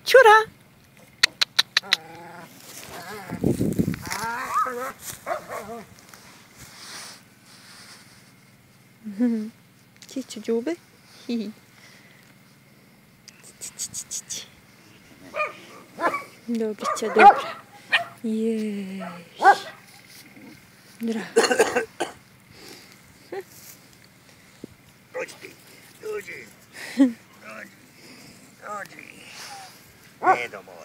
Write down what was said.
Чура! Кичу джубе? Хи. Добрича, добра. Єш. Дра. Oggi.